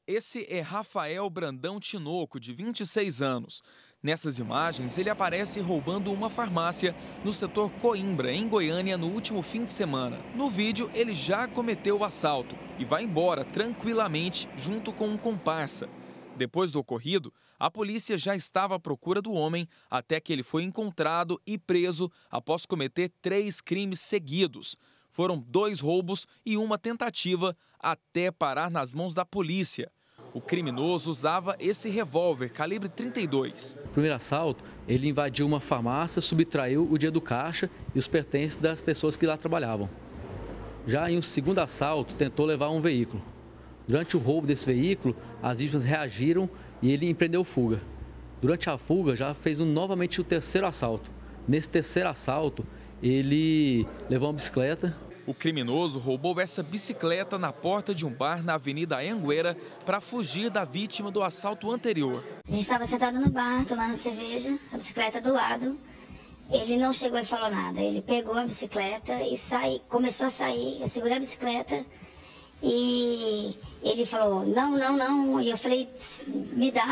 Esse é Rafael Brandão Tinoco, de 26 anos. Nessas imagens, ele aparece roubando uma farmácia no setor Coimbra, em Goiânia, no último fim de semana. No vídeo, ele já cometeu o assalto e vai embora tranquilamente junto com um comparsa. Depois do ocorrido, a polícia já estava à procura do homem até que ele foi encontrado e preso após cometer 3 crimes seguidos. Foram 2 roubos e uma tentativa até parar nas mãos da polícia. O criminoso usava esse revólver calibre 32. No primeiro assalto, ele invadiu uma farmácia, subtraiu o dinheiro do caixa e os pertences das pessoas que lá trabalhavam. Já em um segundo assalto, tentou levar um veículo. Durante o roubo desse veículo, as vítimas reagiram e ele empreendeu fuga. Durante a fuga, já fez novamente o terceiro assalto. Nesse terceiro assalto, ele levou uma bicicleta. O criminoso roubou essa bicicleta na porta de um bar na Avenida Anhanguera para fugir da vítima do assalto anterior. A gente estava sentado no bar, tomando cerveja, a bicicleta do lado. Ele não chegou e falou nada. Ele pegou a bicicleta e começou a sair. Eu segurei a bicicleta e ele falou, não, não, não. E eu falei, me dá.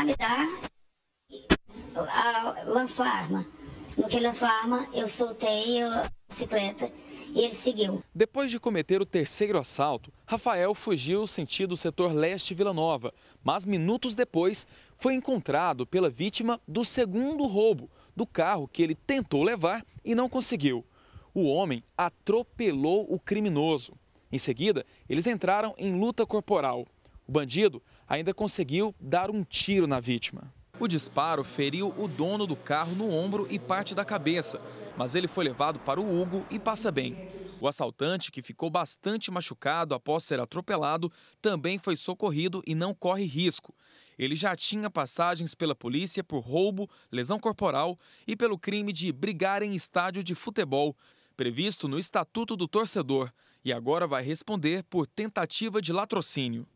Lançou a arma. No que ele lançou a arma, eu soltei a bicicleta. E ele seguiu. Depois de cometer o terceiro assalto, Rafael fugiu sentido setor leste Vila Nova, mas minutos depois foi encontrado pela vítima do segundo roubo, do carro que ele tentou levar e não conseguiu. O homem atropelou o criminoso. Em seguida, eles entraram em luta corporal. O bandido ainda conseguiu dar um tiro na vítima. O disparo feriu o dono do carro no ombro e parte da cabeça, mas ele foi levado para o Hugo e passa bem. O assaltante, que ficou bastante machucado após ser atropelado, também foi socorrido e não corre risco. Ele já tinha passagens pela polícia por roubo, lesão corporal e pelo crime de brigar em estádio de futebol, previsto no Estatuto do Torcedor, e agora vai responder por tentativa de latrocínio.